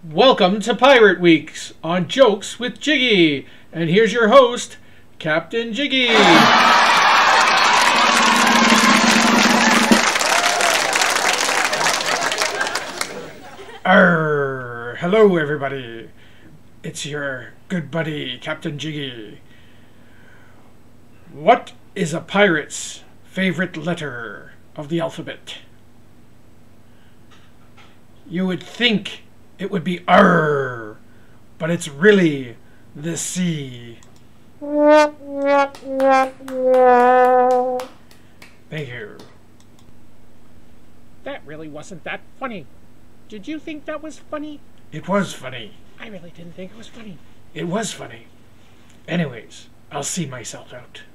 Welcome to Pirate Weeks on Jokes with Jiggy. And here's your host, Captain Jiggy. Hello everybody. It's your good buddy, Captain Jiggy. What is a pirate's favorite letter of the alphabet? You would think it would be R, but it's really the C. Thank you. That really wasn't that funny. Did you think that was funny? It was funny. I really didn't think it was funny. It was funny. Anyways, I'll see myself out.